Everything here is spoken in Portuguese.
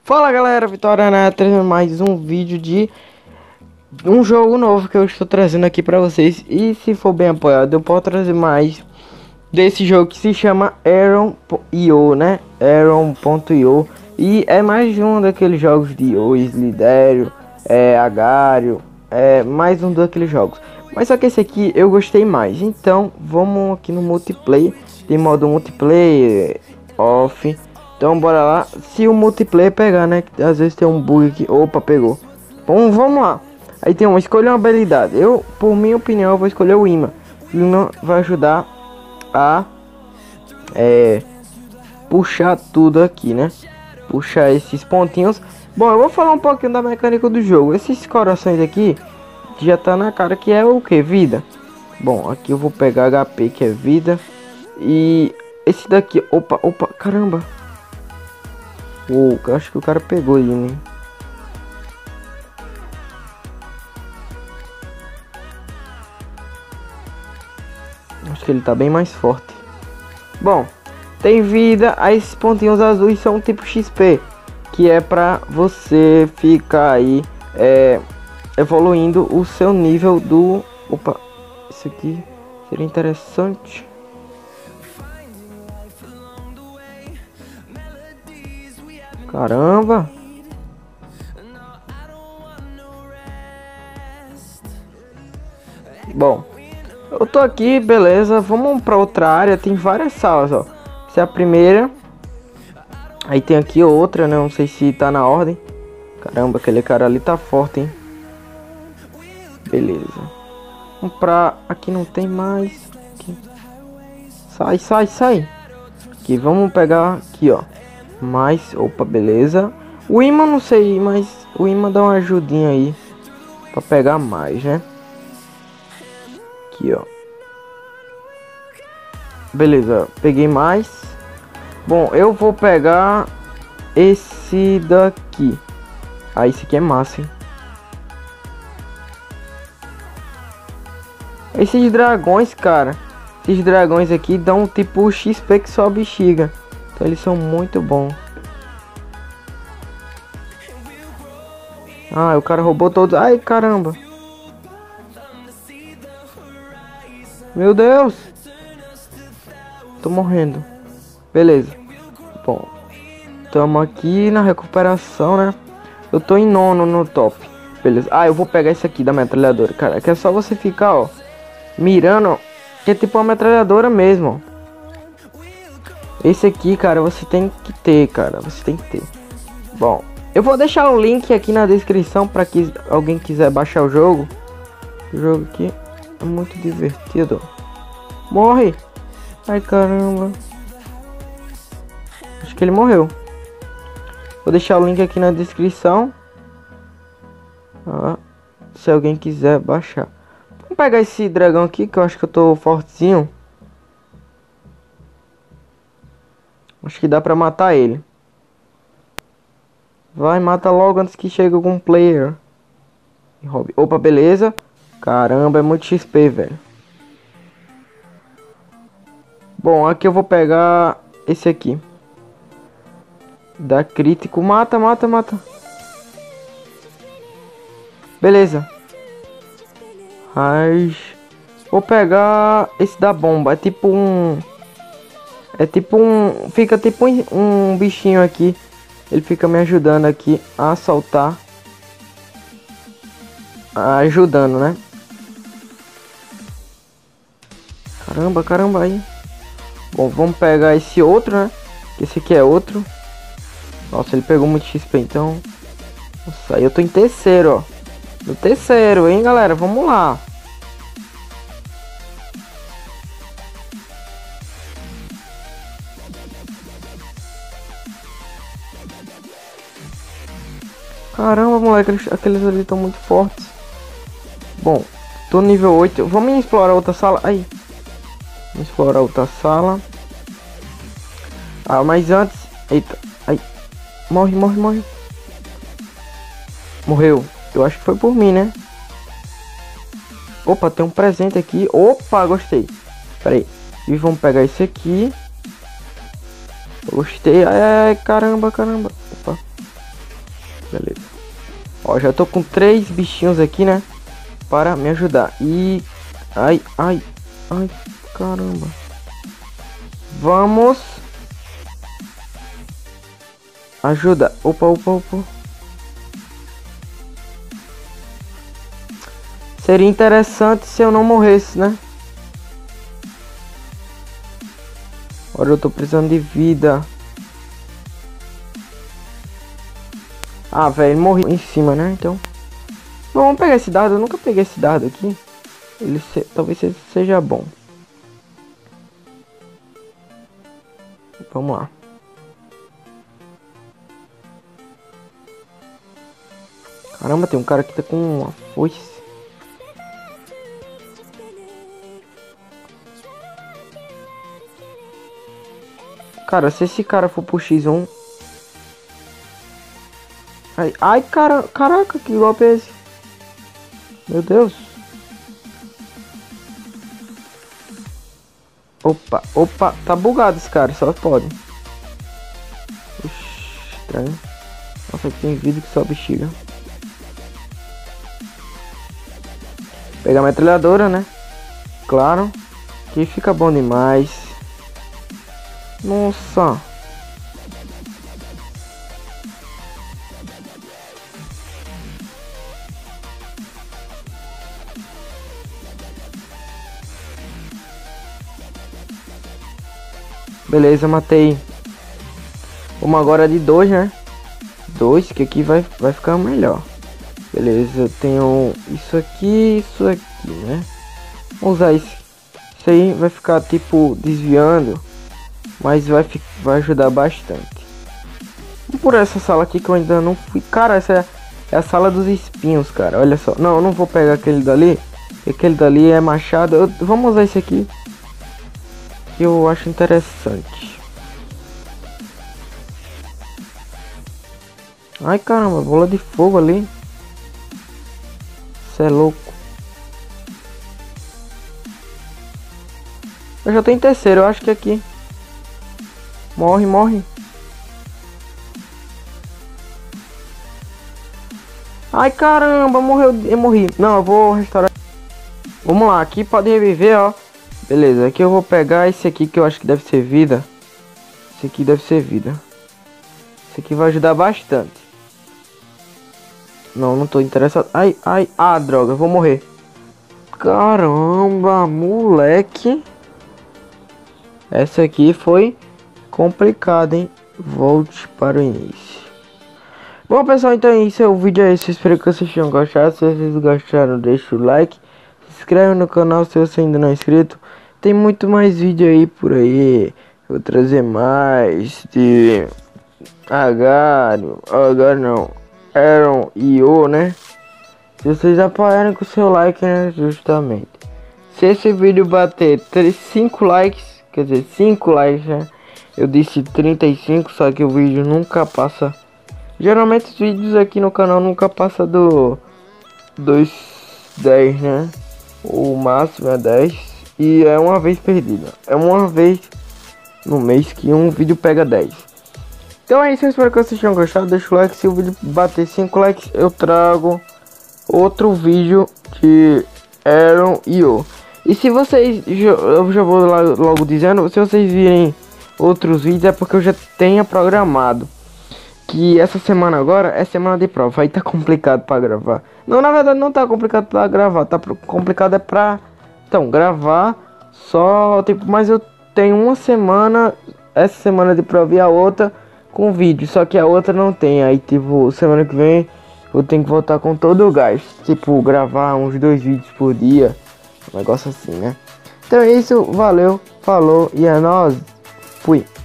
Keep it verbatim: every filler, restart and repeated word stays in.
Fala galera, Vitória Neto, trazendo mais um vídeo de um jogo novo que eu estou trazendo aqui pra vocês. E se for bem apoiado, eu posso trazer mais desse jogo que se chama Aeron ponto i o, né? Aeron ponto i o. E é mais um daqueles jogos de I O, Slidério, é, Agário, é mais um daqueles jogos. Mas só que esse aqui eu gostei mais. Então vamos aqui no multiplayer. Tem modo multiplayer, off. Então bora lá, se o multiplayer pegar, né, que às vezes tem um bug aqui. Opa, pegou. Bom, vamos lá. Aí tem um, escolher uma habilidade. Eu, por minha opinião, eu vou escolher o imã. O imã vai ajudar a é, puxar tudo aqui, né? Puxar esses pontinhos. Bom, eu vou falar um pouquinho da mecânica do jogo. Esses corações aqui, já tá na cara que é o que? Vida. Bom, aqui eu vou pegar H P, que é vida. E esse daqui, opa, opa, caramba. Uou, acho que o cara pegou aí, né? Acho que ele tá bem mais forte. Bom, tem vida. Aí esses pontinhos azuis são tipo X P, que é pra você ficar aí é, evoluindo o seu nível do... Opa, isso aqui seria interessante. Caramba. Bom, eu tô aqui, beleza. Vamos pra outra área. Tem várias salas, ó. Essa é a primeira. Aí tem aqui outra, né? Não sei se tá na ordem. Caramba, aquele cara ali tá forte, hein? Beleza. Vamos pra... Aqui não tem mais. Aqui. Sai, sai, sai. Aqui, vamos pegar aqui, ó. Mais, opa, beleza. O imã não sei, mas o imã dá uma ajudinha aí pra pegar mais, né? Aqui, ó. Beleza, peguei mais. Bom, eu vou pegar esse daqui. Ah, esse aqui é massa, hein? Esses dragões, cara. Esses dragões aqui dão tipo X P que só bexiga. Então eles são muito bons. Ah, o cara roubou todos. Ai, caramba. Meu Deus. Tô morrendo. Beleza. Bom. Tamo aqui na recuperação, né? Eu tô em nono no top. Beleza. Ah, eu vou pegar esse aqui da metralhadora. Cara, que é só você ficar, ó, mirando. Que é tipo uma metralhadora mesmo, ó. Esse aqui, cara, você tem que ter, cara. Você tem que ter. Bom, eu vou deixar o link aqui na descrição para que alguém quiser baixar o jogo. O jogo aqui é muito divertido. Morre! Ai, caramba. Acho que ele morreu. Vou deixar o link aqui na descrição. Ah, se alguém quiser baixar. Vamos pegar esse dragão aqui, que eu acho que eu tô fortezinho. Acho que dá pra matar ele. Vai, mata logo antes que chegue algum player. Opa, beleza. Caramba, é muito X P, velho. Bom, aqui eu vou pegar esse aqui. Dá crítico. Mata, mata, mata. Beleza. Ai, vou pegar esse da bomba. É tipo um... É tipo um... Fica tipo um, um bichinho aqui. Ele fica me ajudando aqui a soltar. Ajudando, né? Caramba, caramba aí. Bom, vamos pegar esse outro, né? Esse aqui é outro. Nossa, ele pegou muito X P, então... Nossa, aí eu tô em terceiro, ó. No terceiro, hein, galera? Vamos lá. Caramba, moleque, aqueles, aqueles ali estão muito fortes. Bom, tô no nível oito. Vamos explorar outra sala. Aí. Vamos explorar outra sala. Ah, mas antes... Eita. Aí. Morre, morre, morre. Morreu. Eu acho que foi por mim, né? Opa, tem um presente aqui. Opa, gostei. Pera aí. E vamos pegar esse aqui. Gostei. Ai, ai, caramba, caramba. Opa. Beleza. Ó, já tô com três bichinhos aqui, né? Para me ajudar. E... Ai, ai, ai, caramba. Vamos. Ajuda. Opa, opa, opa. Seria interessante se eu não morresse, né? Agora eu tô precisando de vida. Ah, velho, morri em cima, né? Então... Bom, vamos pegar esse dado. Eu nunca peguei esse dado aqui. Ele se... talvez seja bom. Vamos lá. Caramba, tem um cara que tá com uma foice. Cara, se esse cara for pro X um... Ai, ai, cara, caraca, que golpe é esse? Meu Deus. Opa, opa, tá bugado esse cara, só pode. Ixi, estranho. Nossa, aqui tem vídeo que só bexiga. Pegar a metralhadora, né? Claro. Que fica bom demais. Nossa. Beleza, matei. Vamos agora de dois, né? Dois, que aqui vai, vai ficar melhor. Beleza, eu tenho isso aqui, isso aqui, né? Vamos usar isso. Isso aí vai ficar tipo desviando, mas vai, vai ajudar bastante. Vamos por essa sala aqui que eu ainda não fui. Cara, essa é, é a sala dos espinhos, cara. Olha só. Não, eu não vou pegar aquele dali. Aquele dali é machado. Eu, vamos usar esse aqui. Que eu acho interessante. Ai, caramba, bola de fogo ali. Você é louco. Eu já tô em terceiro, eu acho que aqui. Morre, morre. Ai, caramba, morreu. Eu morri. Não, eu vou restaurar. Vamos lá, aqui pode reviver, ó. Beleza, aqui eu vou pegar esse aqui que eu acho que deve ser vida. Esse aqui deve ser vida. Esse aqui vai ajudar bastante. Não, não tô interessado. Ai, ai, ah, droga, eu vou morrer. Caramba, moleque. Essa aqui foi complicada, hein? Volte para o início. Bom, pessoal, então esse é o vídeo aí. Espero que vocês tenham gostado. Se vocês gostaram, deixa o like. Se inscreve no canal se você ainda não é inscrito. Tem muito mais vídeo aí por aí. Vou trazer mais de Agário. Agário não. Aaron e O, né? Se vocês apoiarem com o seu like, né? Justamente. Se esse vídeo bater cinco likes, quer dizer, cinco likes, né? Eu disse trinta e cinco, só que o vídeo nunca passa. Geralmente os vídeos aqui no canal nunca passa do dos dez, né? O máximo é dez. E é uma vez perdida. É uma vez no mês que um vídeo pega dez. Então é isso, eu espero que vocês tenham gostado. Deixa o like. Se o vídeo bater cinco likes, eu trago outro vídeo de Aaron e O. E se vocês, eu já vou lá, logo dizendo, se vocês virem outros vídeos é porque eu já tenho programado. Que essa semana agora é semana de prova. Aí tá complicado pra gravar. Não, na verdade não tá complicado pra gravar. Tá complicado é pra... Então, gravar só... Tipo, mas eu tenho uma semana... Essa semana de prova e a outra com vídeo. Só que a outra não tem. Aí, tipo, semana que vem eu tenho que voltar com todo o gás. Tipo, gravar uns dois vídeos por dia. Um negócio assim, né? Então é isso. Valeu. Falou. E é nóis. Fui.